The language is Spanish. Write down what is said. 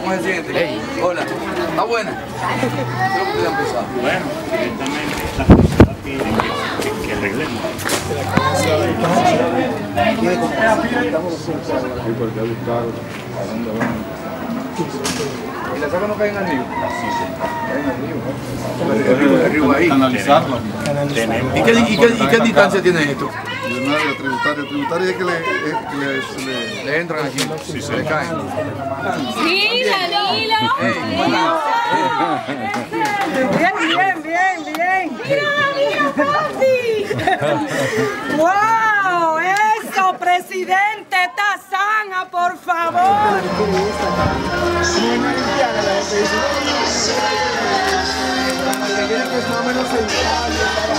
¿Cómo se siente? Hola. ¿Está buena? ¿Qué es lo que usted ha empezado? Bueno, directamente la sociedad pide que arreglemos. ¿Y las aguas no caen al río? Sí, sí. Caen al río ahí. Analizarlo. ¿Y qué distancia tiene esto? De una área tributaria es que Le entran aquí, sí, se le caen. Sí, Danilo. Bien. Mira, papi. ¡Wow! ¡Eso, presidente! ¡Está sana, por favor! Que más o menos